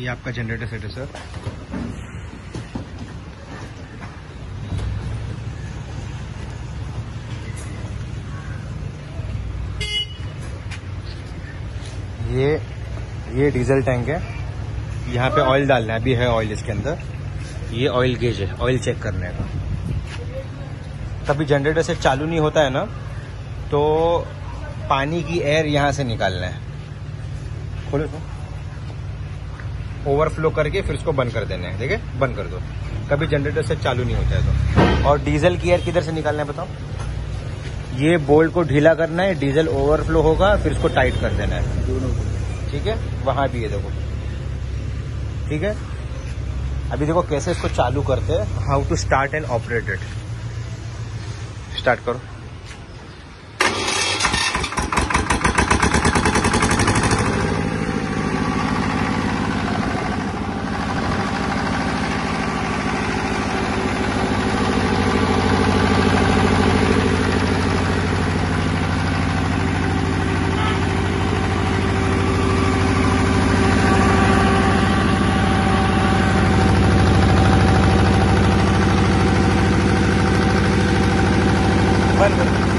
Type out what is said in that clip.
ये आपका generator set है सर। ये डीजल टैंक है, यहाँ पे ऑयल डालना है, अभी है ऑयल इसके अंदर। ये ऑयल गेज है, ऑयल चेक करने का। कभी जनरेटर से चालू नहीं होता है ना, तो पानी की एयर यहाँ से निकालना है। खोलो तो, ओवरफ्लो करके फिर इसको बंद कर देना है। देखिए, बंद कर दो। कभी जनरेटर से चालू नहीं होता है तो। और डीजल की एयर किधर से निकालना है बताओ? ये बोल्ट को ढीला करना है, डीजल ओवरफ्लो होगा, फिर इसको टाइट कर देना है दोनों को। ठीक है, वहां भी है देखो। ठीक है, अभी देखो कैसे इसको चालू करते हैं। How to start and operate it. Start करो। बंद करो।